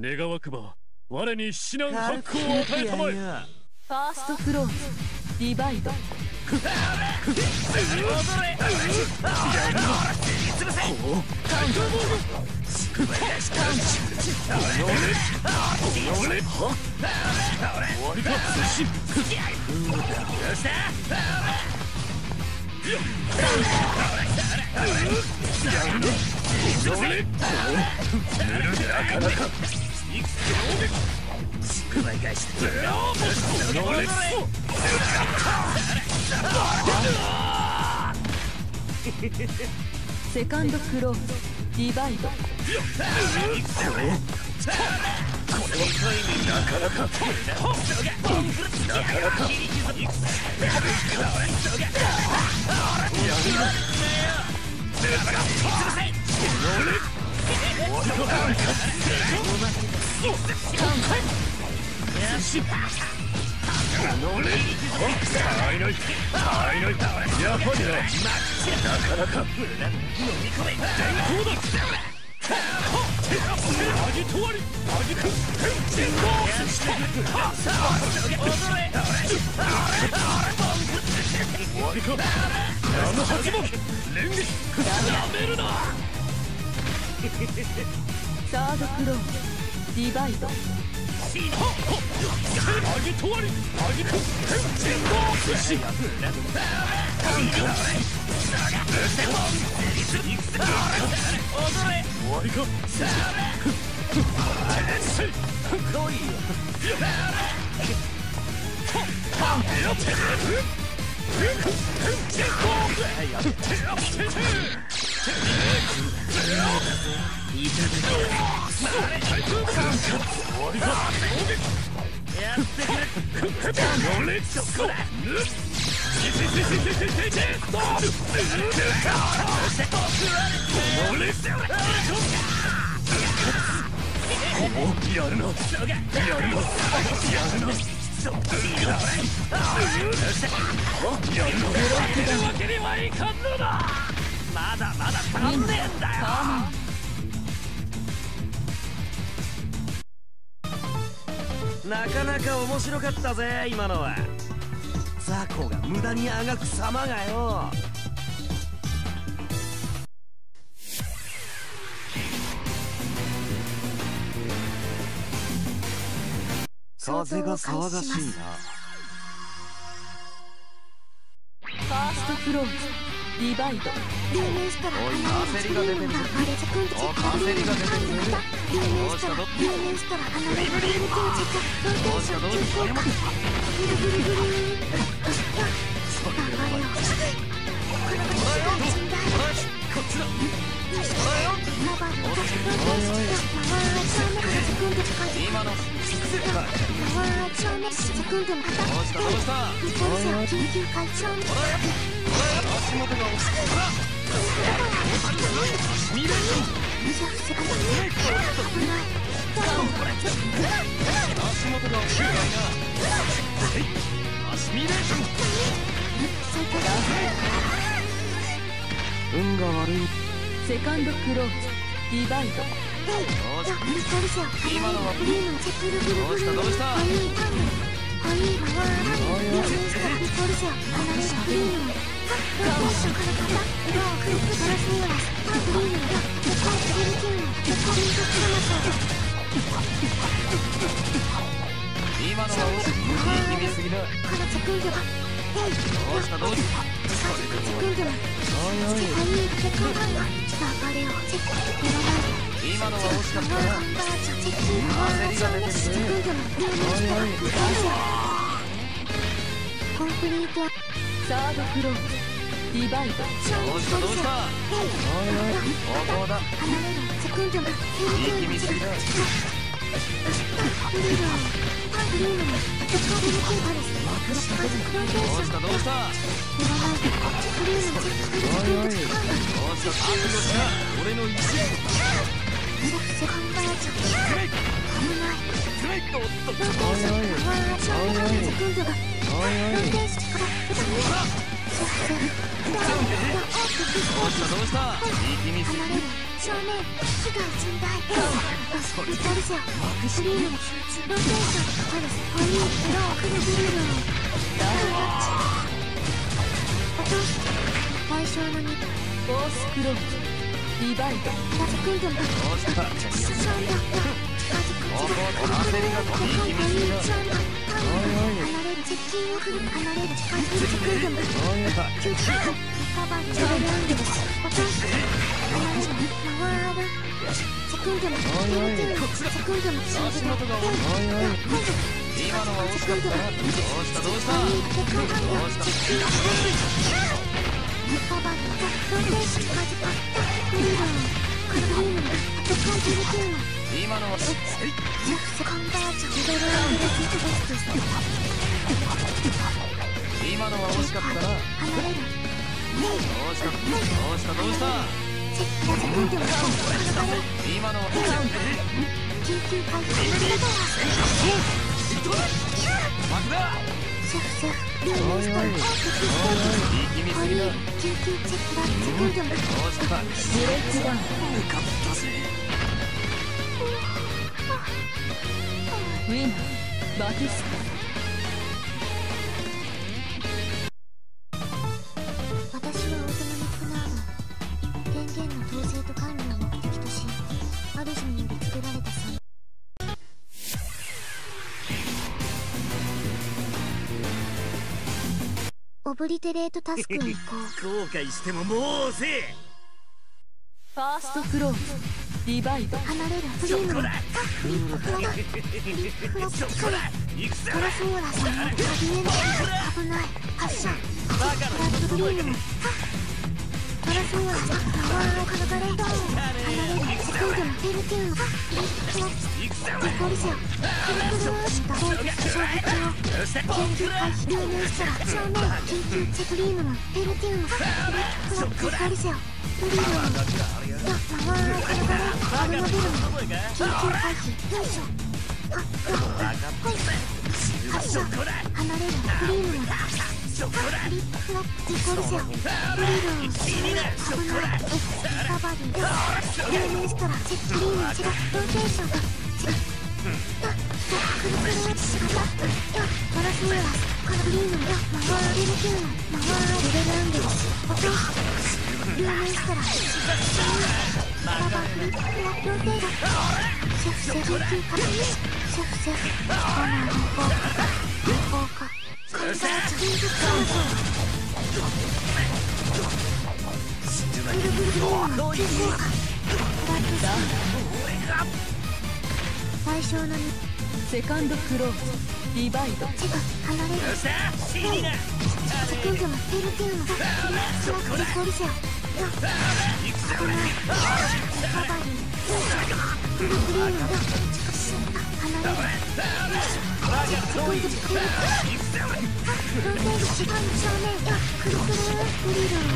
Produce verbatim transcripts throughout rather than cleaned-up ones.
願わくば我に至難八苦を与えたまえ。 ファーストフローズディバイド。セカンドクローズディバイド。サードクローズディバイド。 やるな、やるな、やるな、やるわけにはいかんのだ。まだまだ足んねえんだよ。なかなか面白かったぜ今のは。雑魚が無駄にあがく様がよ。風が騒がしいな。 ファーストフローズディバイド。 おい、焦りが出てる。お、焦りが出てる。どうしたどうブリブリ。どうしたどうした謝って。こっちだ。今の運が悪い。 セカンドクローズディバイド。 今のはどうしたどうした。今のは大きいすぎだ。どうしたどうした。今のは惜しかったな。焦りが出てるサードフローズディバイド。 どうしたどうした。おおだ。いい気味すぎだ。どうしたどうした。俺の意志。どうしたどうした力みすぎ。正面被害甚大。ビッタリセオクリームローテーションパルスホイールロークルブルーローダイワッチ落として対象のにフォースクローズリバイドラセクンドンバどうしたシャンダまずこっちが焦りが力みすぎだ。離れる接近を振る離れる近づくセクンドンバ救急カバーにレベルアングルス落として離れる回るセクンドのセクンドのシーズンが今のは惜しかったな。どうしたどうしたどうしたカバーにローテーションまずかったフリードンクルームのアトカンテルキューノ今のはセカンバージョンレベルアングルスベストス今のは惜しかったな。離れるどうしたどうしたどうしたセクンドの今のは救急回復幕だシェフシェフルームストーンテクスポーツホイール救急チェックラセクンドのどうしたブレックダウン受かったぜ。 ウィナーバティスタ私はオートナミックナード電源の統制と管理を目的とし主により作られた際オブリテレートタスクに移行後悔してももうせえ。 ファーストフローズリバイド離れるフリームフリップフラフリップフラストラトラソーラさんのアビエン危ない発射フラットフリームトラソーラさん縄をかがれ離れるセクンドのペルテューンフリップフラデコリセオクルクルーした砲撃衝撃を緊急回避流入したら正面緊急チェクリームのペルテューンフリップフラデコリセオフリーム縄をかがれアルマビルの緊急回避よいしょはっ発射離れるフリームのフリップフラデコリセオフリーム危ないカバディ流入したらチェックリーム違うローテーションが違うくるくる違ったトラスミラスカラフリームの回れるキューの回れるランゲルス落として流入したらカバーフリップフラローテーションシェフシェフ救急カラシェフシェフコナーの効果効果カンバーチキンズカードぐるぐるぐるの急降下フラットダウン対象のセカンドクローズリバイドチェが離れるセクンドのペルテューノがフリップフラデコリセオ危ないカバリーフルクリームが離れるセクンドペルテューノローテーション正面くるくるフリード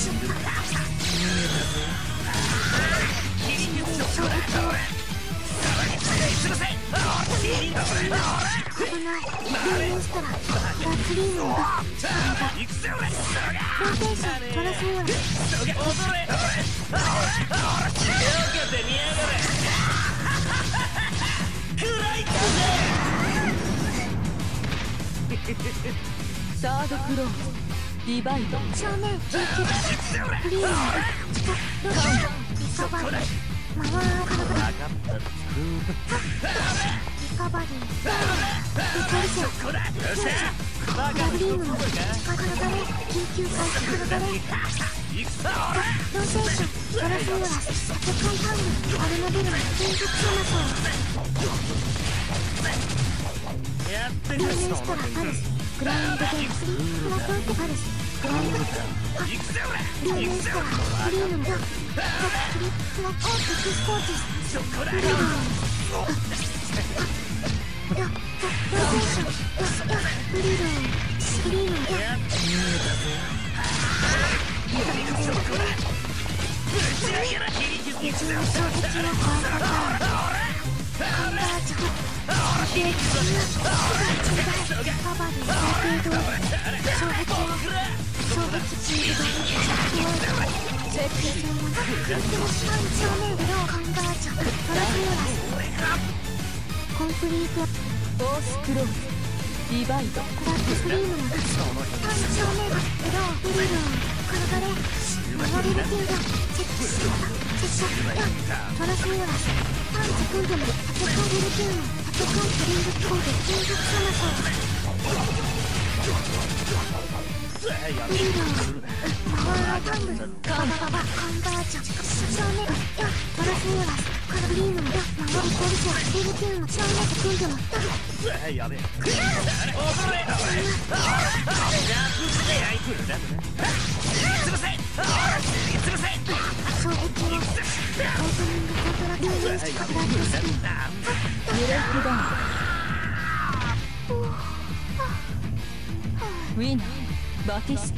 衝撃を危ない流入したらラクリームがローテーショントラスモーラサードクローズリバイド正面救急フリームが近くローテーションリカバリー回るカラバリーリカバリーリコリセオラブリームの力がれ緊急回避がれローテーションドラフーラス世界ハンムアルマビルの金属ソナソー流入したらパルスグラウンドでフリーフラトーテパルスグラウンド流入したらフリームのフリップフラッテクスコーティスフリームローテーションフリードフリーム水の衝撃を超えたカンバージョンベーキングカバリー最低動衝撃を衝撃チーズが設計性もなくパンチをねえよカンバージョントラフューラスコンプリートフォースクローズディバイドクラックスクリームのパンチをねえよブリル転がれマリルキングチェックシータチェックトラフューラスパンチ組んでもタケコリルキングタケコンプリングコード金属サマソーブリルパワータングルカンババカンバージョン少年よトラフューラスカラブリームのよマリコルシャリルキングの少年と組んでもやべえ衝撃をオープニングコントラクトインストクラックスピンブレイクダウンウィナーバティスタ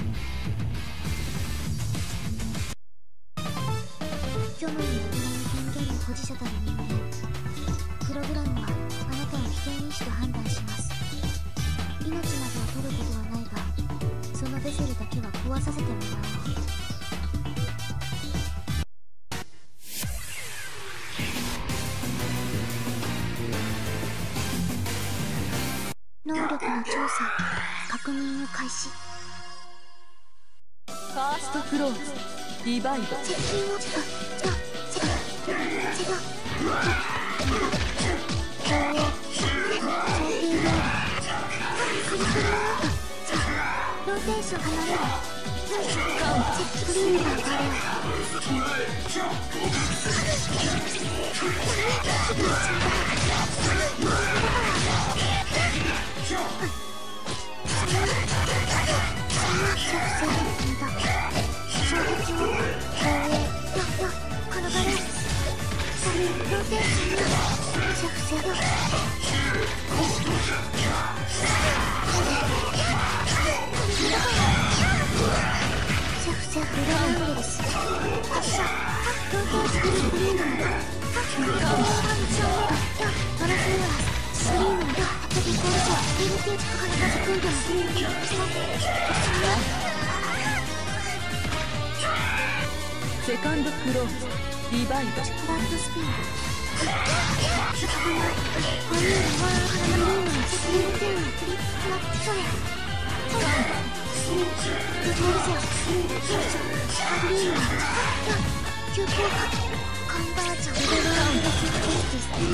虚無による権限の保持者たる人間プログラムはあなたの危険因子と判断します。命などを取ることはないがそのベゼルだけは壊させてもらおう。能力の調査確認を開始。 ファーストクローズディバイド接近をチェチェチェチェチェ防衛長ピンロードカリクルローテーション離れるチェッククリームが変わるセカンドクローズディバイドクラッドスピンホイールワーカラマリーノのセキュリティのクリップクラッチソレディフォルゼオハグリーノ急降下カンバージョンレベルアンドキックテスティス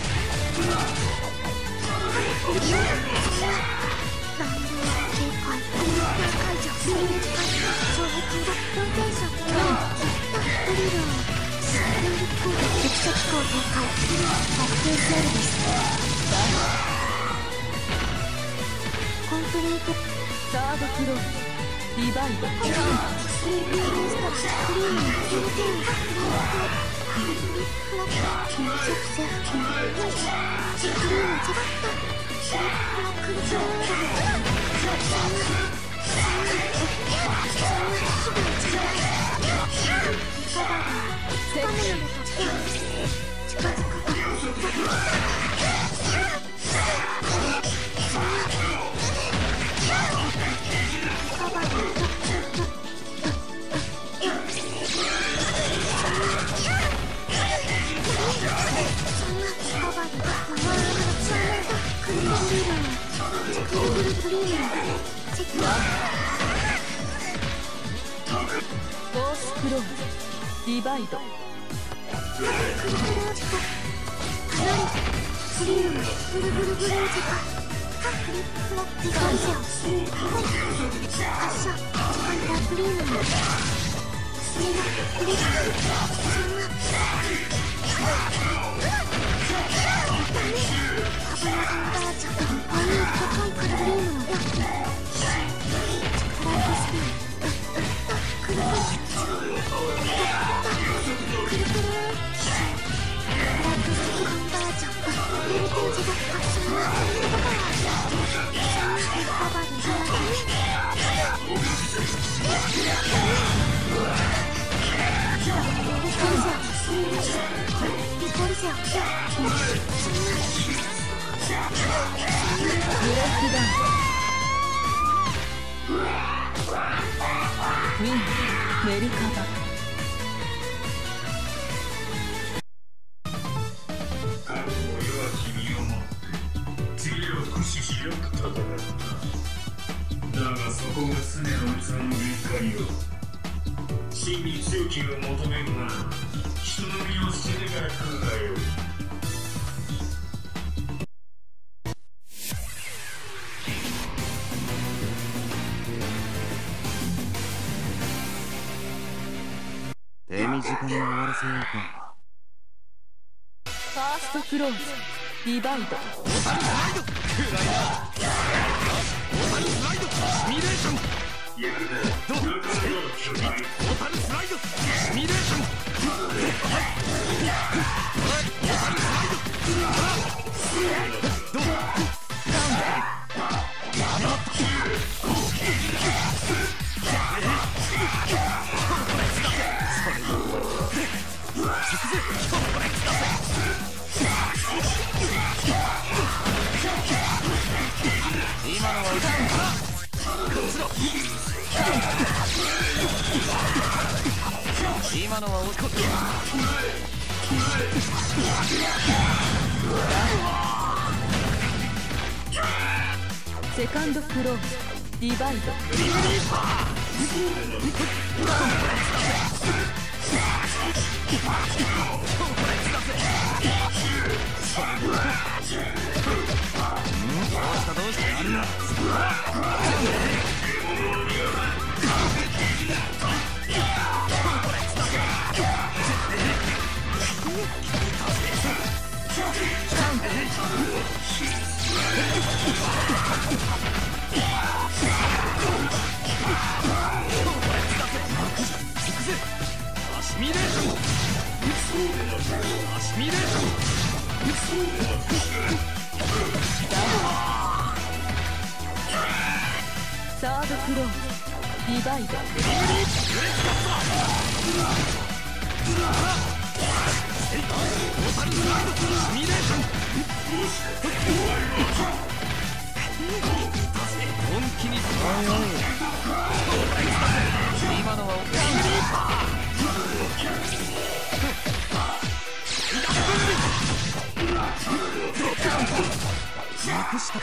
バンド警戒解除スイッチ解除衝撃ローテーションブリルをスプリングコード激射機構崩壊発見セールですコンプリートサードクローズディバイドモンスタークリームのキューテンクリームフラッキンセフセフキンチェクリームチェバッタフラックルジョーダーそんなそんなそんな気分ちゃうリカバーセクション近づくカバーそんなカバーで回る正面だクリームリーダーチェクルグルクリームチェックフォースクローズディバイドクルクルをチェック離れクリームグルグルグルをチェッククリップフラッディフォルゼオ発射時間だクリームのそれがクリップそんなダメハバナハンバージョンワイン高いカルクリームのよクラッドスピンくるくるくるくるくるクラッドスピンハンバージョンベルテージが発想なだからそんなカバーにならないリコルゼオそんなブレイクダウンウィンメルカバだがそこが常の器の限界よ。真に強きを求めるなら人の身を捨ててから来るがよい。 手短に終わらせようか。 ファーストクローズディバイドミレーションやるな。どうトータルスライドシミュレーショントータルスライドどう今のは歌うんだ。今のは落ち込んセカンドクローズディバイドどうしてやるな。アシミレーションアシミレーションサードクローズディバイド本気に今のはなくした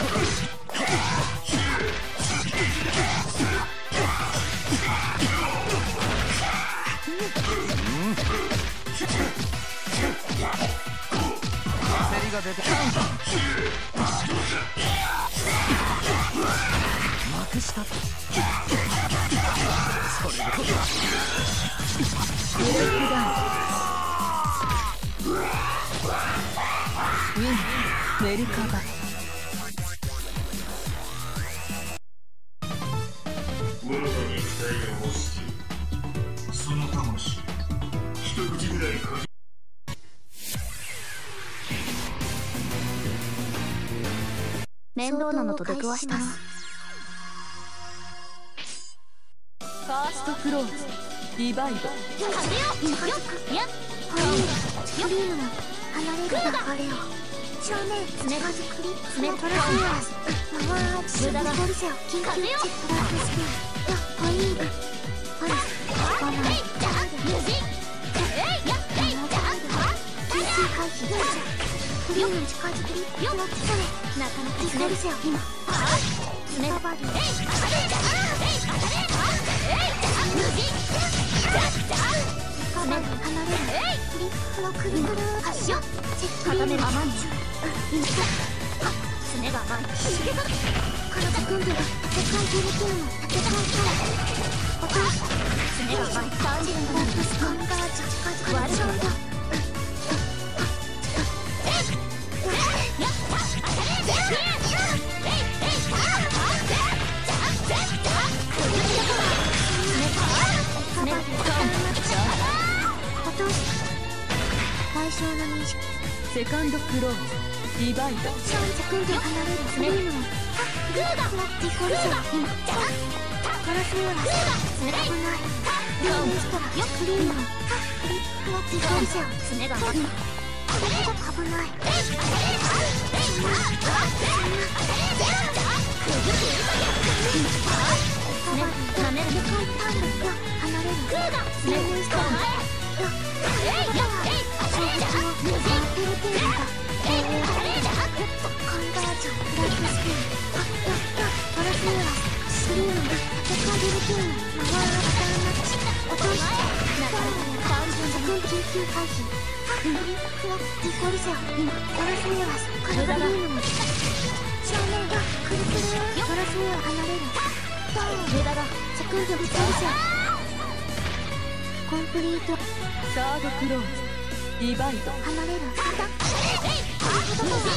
焦りが出てきた。なくしたそれこそブレイクダウンウィンメルカバ我が肉体が欲しているその魂一口ぐらいかじ面倒なのと出くわしたな。 ファーストクローズディバイド風よよっやっほいクリームの離れる流れを正面つがじくりつめトラフィアスマワーチ無駄なポリセオ緊急チェックラックスピンやっほいほらバナナじゃあ無事えいやえいじゃあ緊急回避どうじゃクリーム近づくりよっそれなかなかつねるせよ今つねばりえい当たれじゃあえい当たれえいじゃあ無事じゃあじゃあつね離れるえいクリックのクリクル発射チェック固める甘い今つねが甘い体軍部が世界中できるの戦いたいお父さんつねが甘いサージェントラップスコンガーチ近づく割るんだセカンドクローズディバイドさんセ離れるクリームをグーだディフォルト今ガラスよら危ないリーミストラよクリームをクリップのディフォルト爪が今これが危ないバディなめる世界パンダよ離れるクーガネームストラよえいよえい衝撃を回ってるテーマだえいえいコンバージョンフラッグスピンあよよトラスユーラスクリームが世界デルティーム回るパターンマッチ落としてなかなか単純じゃ緊急回避フラッディコリセオ今トラスユーラスカルバリウムも正面がくるくるトラスユーラ離れる無駄だセクンドビコリセオコンプリートサードクローズディバイド離れるアタックえいあーことか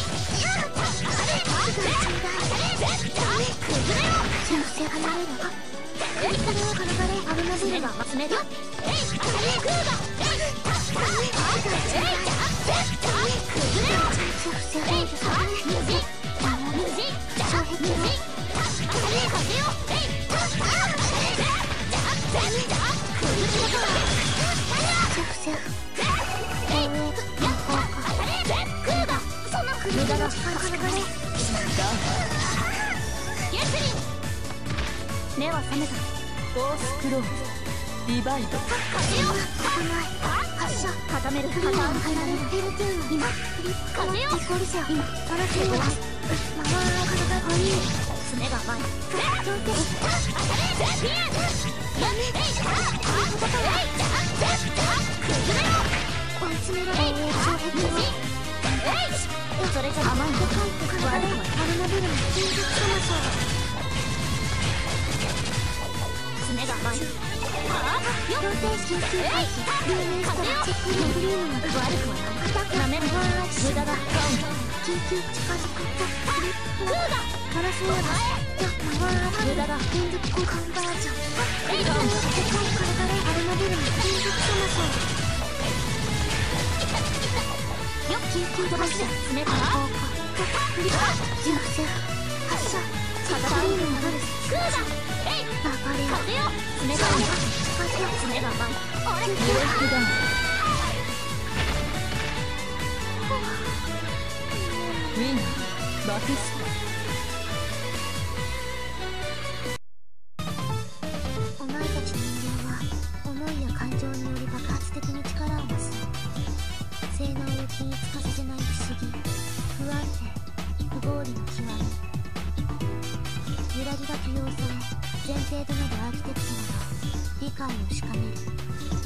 中性離れるあえいこれをカルバレアルナビルが集めるえいクーガえいえい崩れろ中性放射される無事無事障壁を風よえい中性無駄だ目は覚めたフォースクローズディバイド風よ危ない発射固めるパターン離れるヘルティーム今風よディコリセオ今トラスユーラスママー体がいい爪が前上手ピアンやめえい崩れろ追い詰められる障壁をそれじゃ甘いでかいって体でアルナブルの金属トマソ爪が甘いはぁよ予定緊急回避留年したらチェックリンクリームの悪くはないアタックなめる無駄だ緊急近づくとクリップクーガトラスユーラスよ回ら無駄だ金属交換バージョンえいでかい体でアルナブルの金属トマソよ緊急ドラッシュ詰めた効果クリップ銃声発射チェックリームのドレスクーガえい流れよ風よ詰めたよ風よ詰めが前救急ブレイクダウンウィンナーバティスお前たち人間は思いや感情により爆発的に力を増す性能を均一化させない不思議不安定不合理の極み揺らぎが許容され前提となるアーキテクチャなど理解を深める